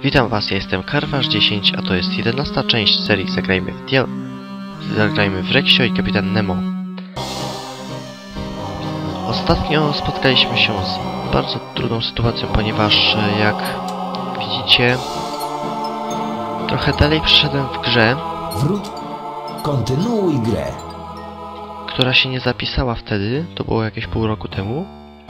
Witam was, ja jestem Karwasz10, a to jest 11. część serii Zagrajmy w Reksio i Kapitan Nemo. Ostatnio spotkaliśmy się z bardzo trudną sytuacją, ponieważ jak widzicie, trochę dalej przeszedłem w grze, Kontynuuj grę. która się nie zapisała wtedy, to było jakieś pół roku temu,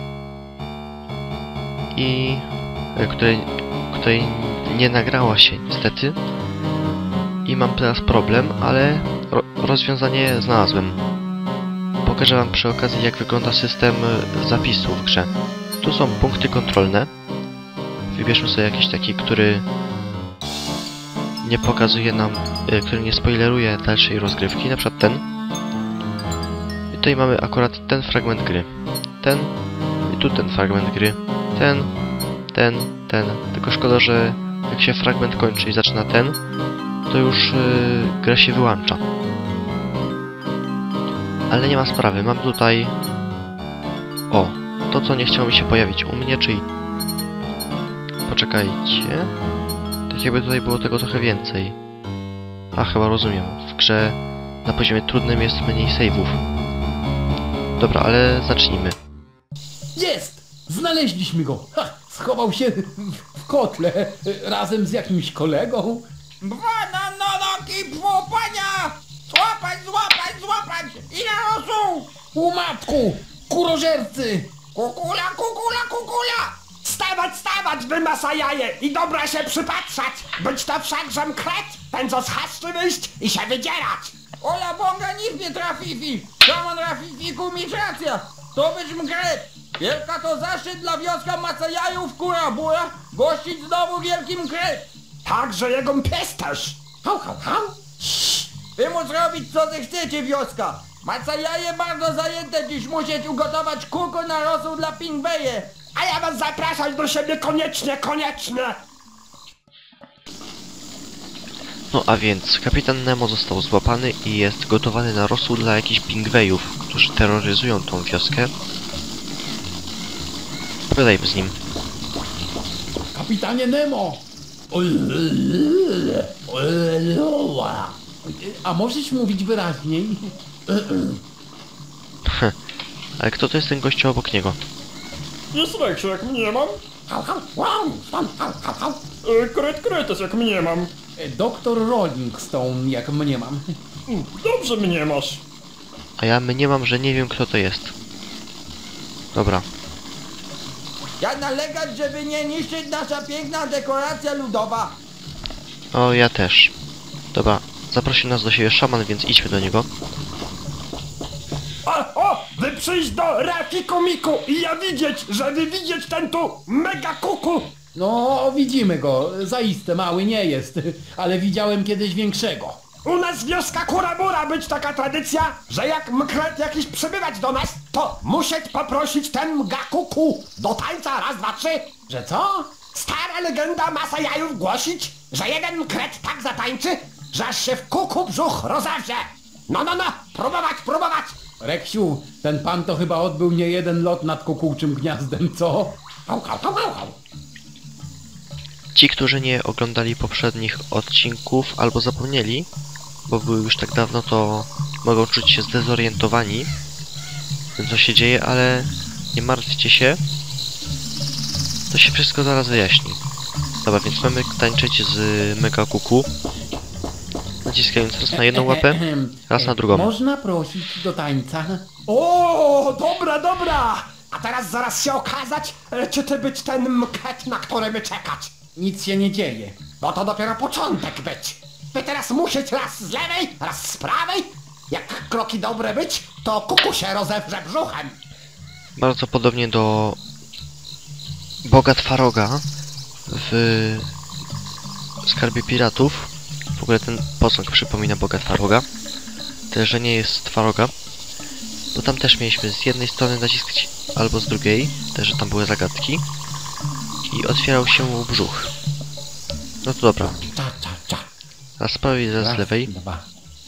i której nie nagrała się niestety, i mam teraz problem, ale rozwiązanie znalazłem. Pokażę wam przy okazji, jak wygląda system zapisu w grze. Tu są punkty kontrolne. Wybierzmy sobie jakiś taki, który nie pokazuje nam, który nie spoileruje dalszej rozgrywki, na przykład ten. I tutaj mamy akurat ten fragment gry. Ten i tu ten fragment gry. Ten. Tylko szkoda, że jak się fragment kończy i zaczyna ten, to już gra się wyłącza. Ale nie ma sprawy, mam tutaj... O, to co nie chciało mi się pojawić u mnie, czyli... Poczekajcie... Tak jakby tutaj było tego trochę więcej. A, chyba rozumiem. W grze na poziomie trudnym jest mniej save'ów. Dobra, ale zacznijmy. Jest! Znaleźliśmy go! Ha! Schował się w kotle razem z jakimś kolegą. Bananoloki płopania! Złapać! Ile osób? U matku! Kurożercy! Kukula! Stawać, wy masajaje! I dobra się przypatrzać! Być to wszakże kret! Ten co z chaszczy wyjść i się wydzierać! Ola bonga nikt nie trafifi! Szamon rafifiku mieć racja! To być mkret! Wielka to zaszczyt dla wioska macajajów kura buja gościć znowu wielkim kret! Także jego pies też! Hał! Wy móc robić co ty chcecie, wioska! Macajaje bardzo zajęte dziś musieć ugotować kuku na rosół dla pingweje! A ja was zapraszać do siebie koniecznie! No a więc, kapitan Nemo został złapany i jest gotowany na rosół dla jakichś pingwejów, którzy terroryzują tą wioskę. Pogadajmy z nim. Kapitanie Nemo! A możesz mówić wyraźniej? Ale kto to jest ten gościu obok niego? Jest Reksio, jak mnie mam. Kret jak mnie mam. Doktor Rolling Stone, jak mnie mam. Dobrze mnie masz. A ja mniemam, że nie wiem, kto to jest. Dobra. Ja nalegać, żeby nie niszczyć nasza piękna dekoracja ludowa! O, ja też. Dobra, zaprosił nas do siebie szaman, więc idźmy do niego. O! Wy przyjść do Rafiku Miku i ja widzieć, że wy widzieć ten tu mega kuku! No, widzimy go. Zaiste mały nie jest, ale widziałem kiedyś większego. U nas wioska Kurabura być taka tradycja, że jak mkret jakiś przybywać do nas, to musieć poprosić ten mga kuku do tańca raz, dwa, trzy. Że co? Stara legenda masa jajów głosić, że jeden kret tak zatańczy, że aż się w kuku brzuch rozewrze. No, próbować! Reksiu, ten pan to chyba odbył nie jeden lot nad kukułczym gniazdem, co? Hał. Ci, którzy nie oglądali poprzednich odcinków albo zapomnieli, bo były już tak dawno, to mogą czuć się zdezorientowani tym, co się dzieje, ale nie martwcie się, to się wszystko zaraz wyjaśni. Dobra, więc mamy tańczyć z Mega Kuku, naciskając raz na jedną łapę, raz na drugą. Można prosić do tańca? O, dobra! A teraz zaraz się okazać, czy ty być ten mket, na który my czekać. Nic się nie dzieje. Bo to dopiero początek być. Wy teraz musieć raz z lewej, raz z prawej. Jak kroki dobre być, to kuku się rozewrze brzuchem. Bardzo podobnie do Boga Twaroga w Skarbie Piratów. W ogóle ten posąg przypomina Boga Twaroga. Tyle, że nie jest Twaroga. Bo tam też mieliśmy z jednej strony naciskać, albo z drugiej. Też, że tam były zagadki. I otwierał się brzuch. No to dobra. Raz z prawej, raz z lewej. Raz, dwa.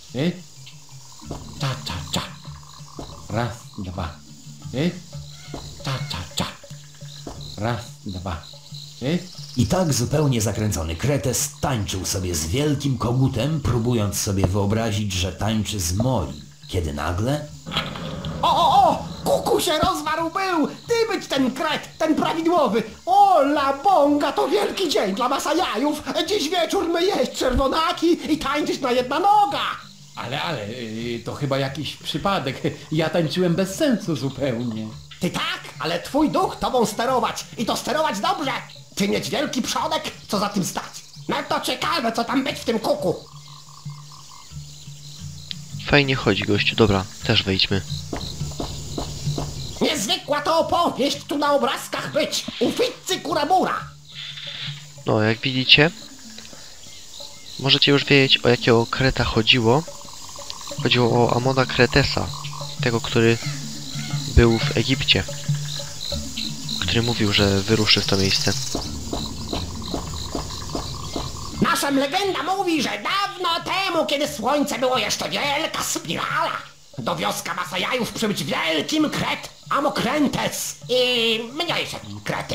Raz, dwa. Raz, dwa. I tak zupełnie zakręcony Kretes tańczył sobie z wielkim kogutem, próbując sobie wyobrazić, że tańczy z Moli. Kiedy nagle... O! Kuku się rozwarł był! Ty być ten kret, ten prawidłowy! O, la bonga, to wielki dzień dla masajajów! Dziś wieczór my jeść czerwonaki i tańczyć na jedna noga! Ale, to chyba jakiś przypadek. Ja tańczyłem bez sensu zupełnie. Ty tak, ale twój duch tobą sterować i to sterować dobrze! Ty mieć wielki przodek, co za tym stać? No to ciekawe, co tam być w tym kuku! Fajnie chodzi, gościu. Dobra, też wejdźmy. Niezwykła to opowieść tu na obrazkach być! Ufitcy kurabura! No, jak widzicie, możecie już wiedzieć, o jakiego kreta chodziło. Chodziło o Amona Kretesa, tego, który był w Egipcie, który mówił, że wyruszy w to miejsce. Nasza legenda mówi, że dawno temu, kiedy słońce było jeszcze wielka spirala, do wioska Masajajów przybyć wielkim kret Amokrentes i mniejsze krety.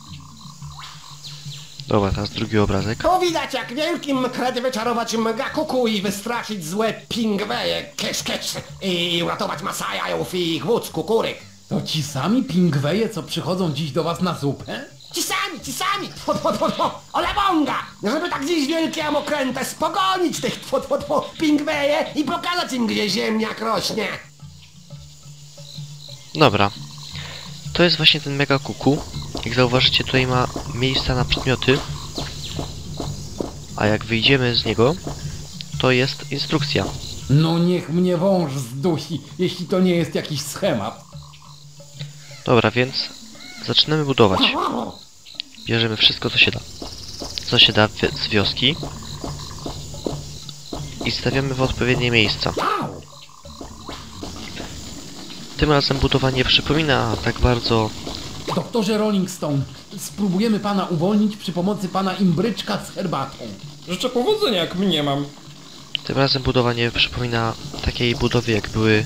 Dobra, teraz drugi obrazek. To widać, jak wielkim krety wyczarować Mgakuku i wystraszyć złe pingweje Kesz i uratować Masajajów i ich wódz Kukuryk. To ci sami pingweje, co przychodzą dziś do was na zupę? Ci sami, olebonga! Żeby tak dziś wielkie Amokrentes pogonić tych pingweje i pokazać im, gdzie ziemniak rośnie. Dobra. To jest właśnie ten mega kuku. Jak zauważycie, tutaj ma miejsca na przedmioty. A jak wyjdziemy z niego, to jest instrukcja. No niech mnie wąż zdusi, jeśli to nie jest jakiś schemat. Dobra, więc zaczynamy budować. Bierzemy wszystko, co się da. Co się da z wioski. I stawiamy w odpowiednie miejsca. Tym razem budowanie przypomina tak bardzo... Doktorze Rolling Stone, spróbujemy pana uwolnić przy pomocy pana imbryczka z herbatą. Życzę powodzenia, jak mnie mam. Tym razem budowanie przypomina takiej budowie, jak były...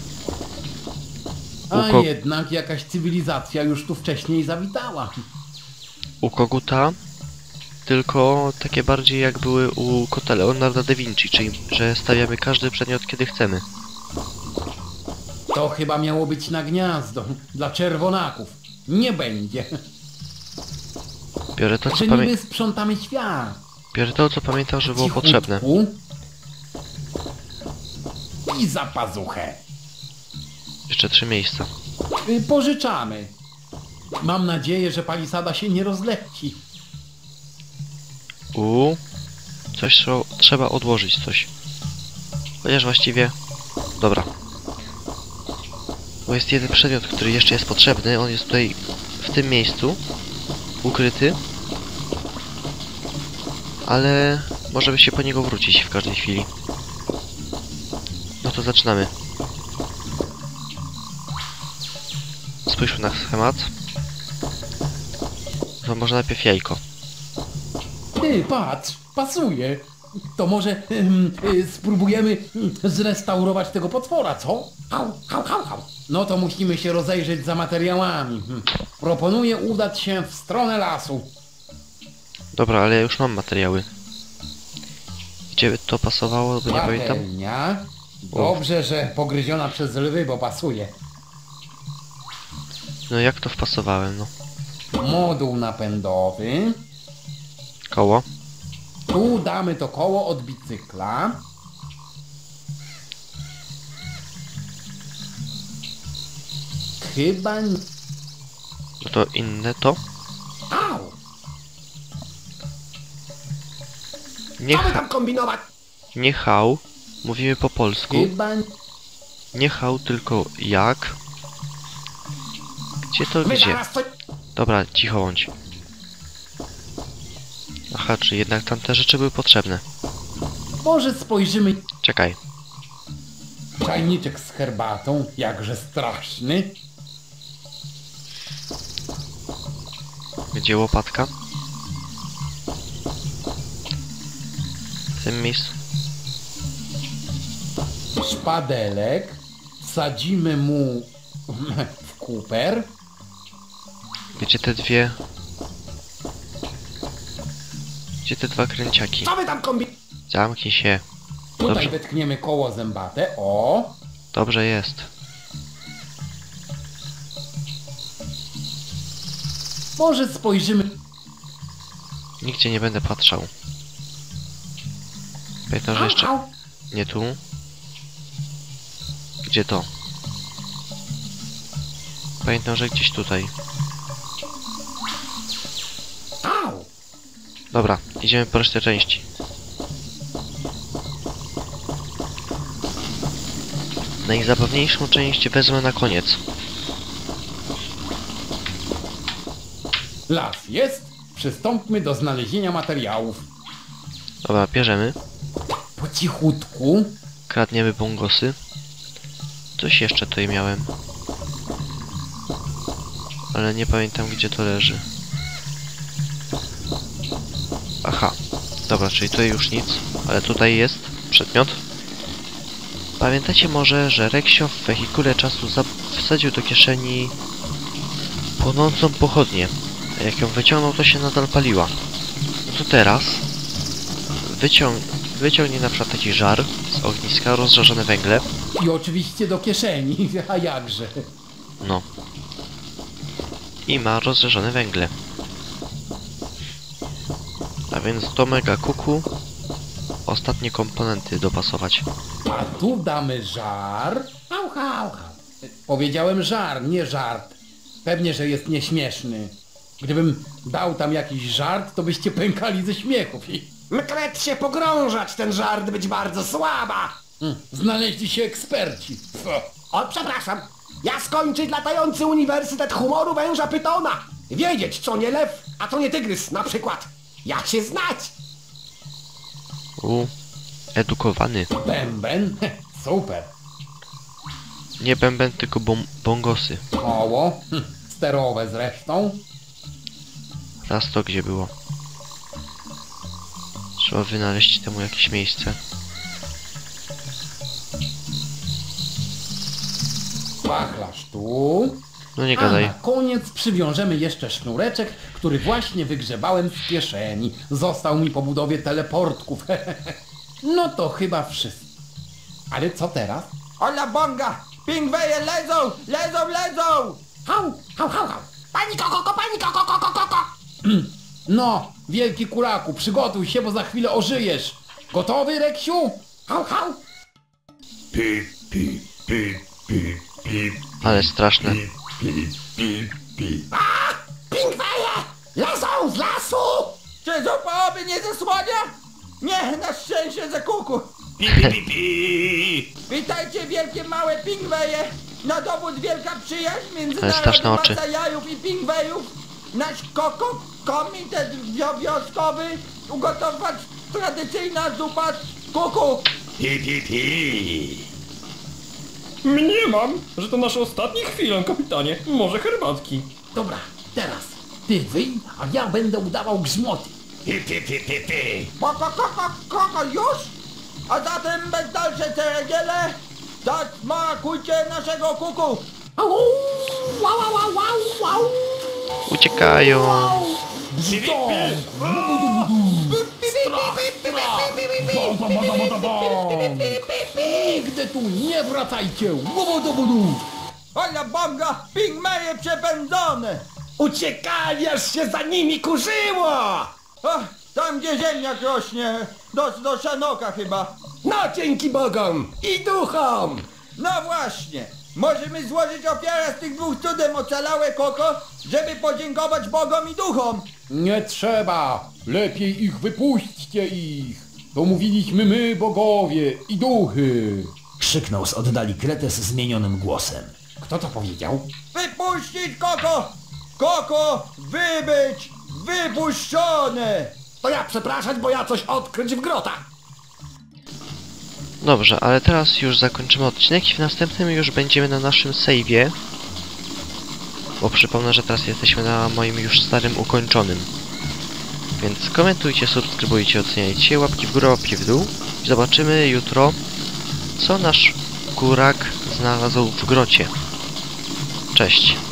A jednak jakaś cywilizacja już tu wcześniej zawitała. u Koguta, tylko takie bardziej jak były u kota Leonarda da Vinci, czyli że stawiamy każdy przedmiot, kiedy chcemy. To chyba miało być na gniazdo dla czerwonaków. Nie będzie. Biorę to, co Czy niby sprzątamy świat. Biorę to, co pamiętam, że było Cichutku. potrzebne. I za pazuchę. Jeszcze 3 miejsca. Pożyczamy. Mam nadzieję, że palisada się nie rozleci. Coś trzeba odłożyć, coś. Chociaż właściwie... Dobra. Bo jest jeden przedmiot, który jeszcze jest potrzebny. On jest tutaj, w tym miejscu. Ukryty. Ale możemy się po niego wrócić w każdej chwili. No to zaczynamy. Spójrzmy na schemat. To może najpierw jajko. Ty, patrz, pasuje. To może spróbujemy zrestaurować tego potwora, co? Hał. No to musimy się rozejrzeć za materiałami. Proponuję udać się w stronę lasu. Dobra, ale ja już mam materiały. Gdzie by to pasowało, bo nie pamiętam. Patelnia. Dobrze, że pogryziona przez lwy, bo pasuje. No jak to wpasowałem, no. Moduł napędowy. Koło. Tu damy to koło od bicykla. Chyba... No to inne to. Au! Nie, Co wy tam kombinować? nie hał. Mówimy po polsku. Chyba... Nie hał, tylko jak. Gdzie to My gdzie? zaraz coś... Dobra, cicho bądź. Aha, czy jednak tamte rzeczy były potrzebne. Może spojrzymy... Czekaj. Czajniczek z herbatą, jakże straszny. Gdzie łopatka? W tym miejscu. Szpadelek. Sadzimy mu w kuper. Gdzie te dwie Gdzie te dwa kręciaki? Co wy tam Zamknij się. Tutaj Dobrze. wetkniemy koło zębate. O! Dobrze jest. Może spojrzymy... Nigdzie nie będę patrzał. Pamiętam, że jeszcze... Nie tu. Gdzie to? Pamiętam, że gdzieś tutaj. Au! Dobra, idziemy po resztę części. Najzabawniejszą część wezmę na koniec. Las jest. Przystąpmy do znalezienia materiałów. Dobra, bierzemy. Po cichutku. Kradniemy bongosy. Coś jeszcze tutaj miałem. Ale nie pamiętam, gdzie to leży. Aha. Dobra, czyli tutaj już nic. Ale tutaj jest przedmiot. Pamiętacie może, że Reksio w wehikule czasu wsadził do kieszeni płonącą pochodnię. A jak ją wyciągnął, to się nadal paliła. No to teraz wyciągnie na przykład taki żar z ogniska, rozżarzone węgle. I oczywiście do kieszeni. A jakże? No. I ma rozżarzone węgle. A więc do mega kuku ostatnie komponenty dopasować. A tu damy żar. Hał, hał, hał. Powiedziałem żar, nie żart. Pewnie, że jest nieśmieszny. Gdybym dał tam jakiś żart, to byście pękali ze śmiechów. Kret się pogrążać, ten żart być bardzo słaba. Znaleźli się eksperci. Pfu. O, przepraszam. Ja skończyć latający Uniwersytet Humoru Węża Pytona. Wiedzieć, co nie lew, a co nie tygrys, na przykład. Jak się znać. Edukowany. Bęben. Super. Nie bęben, tylko bongosy. Koło. Sterowe zresztą. Raz to gdzie było? Trzeba wynaleźć temu jakieś miejsce. Wachlarz tu. No nie A gadaj. na koniec przywiążemy jeszcze sznureczek, który właśnie wygrzebałem z kieszeni. Został mi po budowie teleportków. No to chyba wszystko. Ale co teraz? Ola bonga! Pingweje lezą! Lezą, lezą! Hał, hał, hał, hał. Pani koko, pani koko. No, wielki kuraku, przygotuj się, bo za chwilę ożyjesz. Gotowy, Reksiu? Hał, hał. Ale straszne. Pingweje! Lecą z lasu! Czy zupa nie zasłania? Nie, na szczęście za kuku! Witajcie wielkie małe pingweje! Na dowód wielka przyjaźń między Ale straszne narodem oczy. Masajajów i pingwejów. Nasz komitet wioskowy ugotować tradycyjna zupa z kuku. Mniemam, że to nasze ostatnie chwile, kapitanie. Może herbatki. Dobra, teraz ty wyj, a ja będę udawał grzmoty. Koko już? A zatem bez dalszej ceregiele zasmakujcie naszego kuku. Au, wow, wow, wow, wow. Uciekają. Nigdy tu nie wracajcie! Łobodobudu! Ola bonga, pingmeje przepędzone! Uciekali, aż się za nimi kurzyło! Ach, tam gdzie ziemniak rośnie, do szanoka chyba. No dzięki Bogom i duchom! No właśnie, możemy złożyć ofiarę z tych dwóch cudem ocalałe koko, żeby podziękować Bogom i duchom. Nie trzeba! Lepiej ich wypuśćcie ich! To mówiliśmy my, bogowie i duchy! Krzyknął z oddali Kretes zmienionym głosem. Kto to powiedział? Wypuścić koko! Koko, wybyć, wypuszczone! To ja przepraszać, bo ja coś odkryć w grotach. Dobrze, ale teraz już zakończymy odcinek i w następnym już będziemy na naszym save'ie. Bo przypomnę, że teraz jesteśmy na moim już starym ukończonym. Więc komentujcie, subskrybujcie, oceniajcie, łapki w górę, łapki w dół. I zobaczymy jutro, co nasz kurak znalazł w grocie. Cześć.